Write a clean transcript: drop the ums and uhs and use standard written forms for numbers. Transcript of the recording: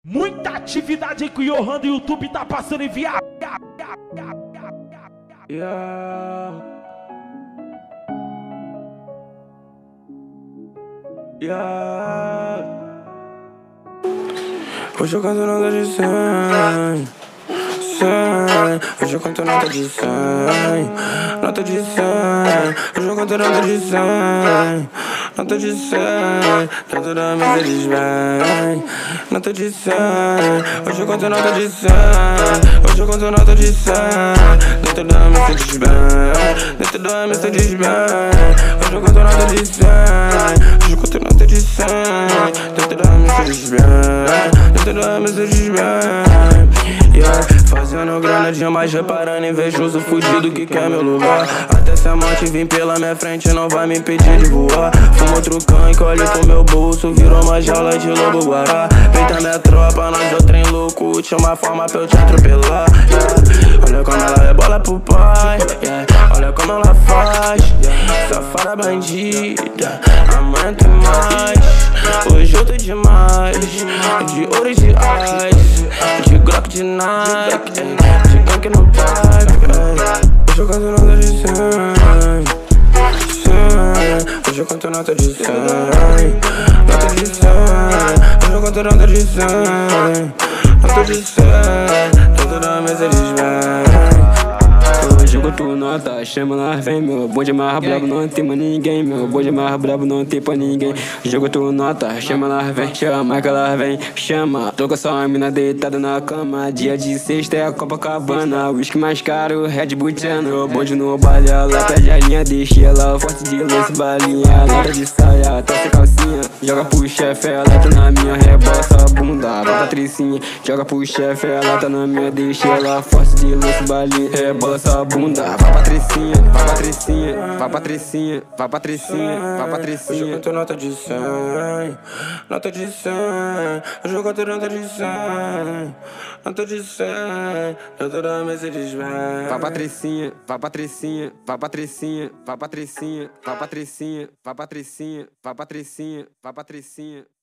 Muita atividade aí com o Johan do YouTube tá passando em via. Hoje eu canto nota de 100. Hoje eu canto nota de 100. Nota de 100. Hoje eu canto nota de 100. Nota de 100. Dentro da mesa eles vêm. Nota de 100. Hoje eu canto nota de 100. Hoje eu canto nota de 100. Dentro da mesa eles vêm. Dentro da mesa eles vêm. Hoje eu canto nota de 100. Hoje eu canto nota de 100. Dentro da mesa eles vêm. Dentro da mesa eles vêm. Fazendo grana demais, reparando invejoso fudido que quer meu lugar. Até se a morte vir pela minha frente não vai me impedir de voar. Fumo outro cão e colhe pro meu bolso, virou uma jaula de lobo guará. Peita minha tropa, nós é o trem louco, última forma pra eu te atropelar. Olha como ela rebola pro pai, olha como ela faz. Safada bandida, amanhã tem mais. Hoje eu tô demais, de ouro e de ice, de Glock de Nike, de gank no pipe. Hoje eu canto nota de 100. Hoje eu canto nota de 100. Nota de 100. Hoje eu canto nota de 100. Nota de 100. Dentro da mesa eles vêm. Hoje eu canto nota, chama lá, vem. Meu bonde mais brabo, não tem pra ninguém. Meu bonde mais brabo, não tem pra ninguém. Hoje eu canto nota, chama lá, vem. Chama que ela vem, chama. Tô com só a mina deitada na cama. Dia de sexta é a Copacabana. Whisky mais caro, Red Bull Channel. Bonde no baile, ela pede a linha. Deixa ela forte de lance, balinha. Lata de saia, tá sem calcinha. Joga pro chefe, ela tá na minha. Rebola essa bunda, vai Patricinha. Joga pro chefe, ela tá na minha. Deixa ela forte de lance, balinha. Rebola essa bunda, vai Patricinha, vai Patricinha, vai Patricinha, vai Patricinha, vai Patricinha. Hoje eu canto nota de 100. Nota de 100. Hoje eu canto nota de 100. Nota de 100. Dentro da mesa eles vêm. Vai Patricinha, vai Patricinha, vai Patricinha, vai Patricinha, vai Patricinha, vai Patricinha, vai Patricinha, vai Patricinha.